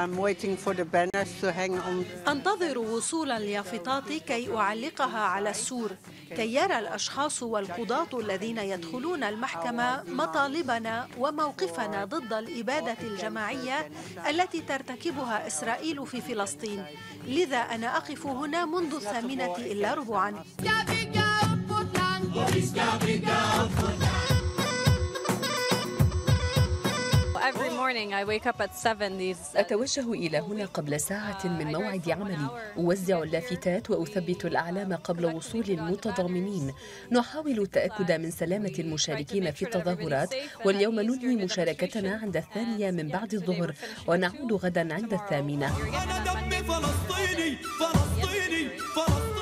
أنتظر وصول اليافطات كي أعلقها على السور، كي يرى الأشخاص والقضاة الذين يدخلون المحكمة مطالبنا وموقفنا ضد الإبادة الجماعية التي ترتكبها إسرائيل في فلسطين. لذا أنا أقف هنا منذ 8:45. أتوجه إلى هنا قبل ساعة من موعد عملي، أوزع اللافتات وأثبت الأعلام قبل وصول المتضامنين. نحاول التأكد من سلامة المشاركين في التظاهرات، واليوم ننهي مشاركتنا عند 2 من بعد الظهر ونعود غدا عند 8. أنا دمي فلسطيني فلسطيني فلسطيني.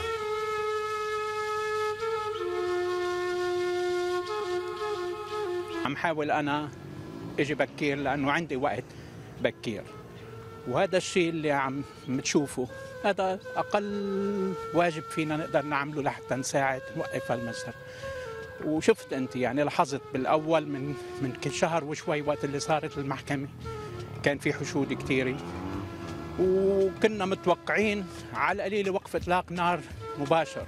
عم حاول أنا اجي بكير لانه عندي وقت بكير، وهذا الشيء اللي عم تشوفه هذا اقل واجب فينا نقدر نعمله لحتى نساعد نوقف هالمسار. وشفت انت يعني لاحظت بالاول من كل شهر وشوي وقت اللي صارت المحكمه كان في حشود كثيره، وكنا متوقعين على القليله وقف اطلاق نار مباشر.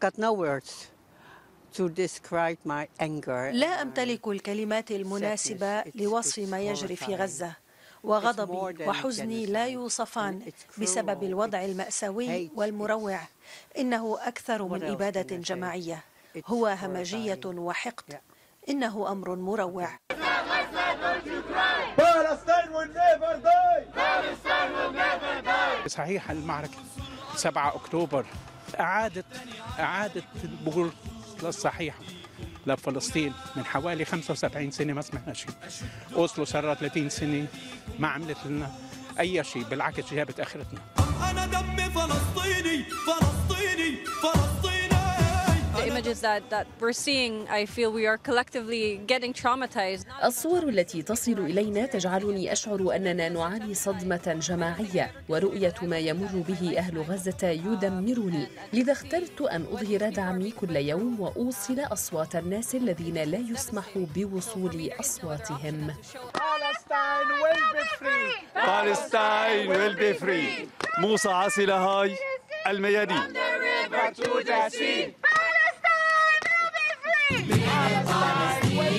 لا أمتلك الكلمات المناسبة لوصف ما يجري في غزة، وغضبي وحزني لا يوصفان بسبب الوضع المأساوي والمروع. إنه أكثر من إبادة جماعية، هو همجية وحقد. إنه أمر مروع. صحيح المعركة 7 أكتوبر أعادت البذور الصحيحة لفلسطين. من حوالي 75 سنة ما سمعنا شيء. أوسلو صار 30 سنة ما عملت لنا أي شيء، بالعكس جابت آخرتنا. أنا دمي فلسطيني فلسطيني فلسطيني. The images that we're seeing, I feel we are collectively getting traumatized. الصور التي تصل إلينا تجعلني أشعر أننا نعاني صدمة جماعية، ورؤية ما يمر به أهل غزة يدمرني. لذا اخترت أن أظهر دعمي كل يوم وأوصل أصوات الناس الذين لا يسمح بوصول أصواتهم. Palestine will be free. موسى عاصلة هاي الميادين.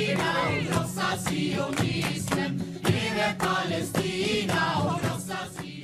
Palestina,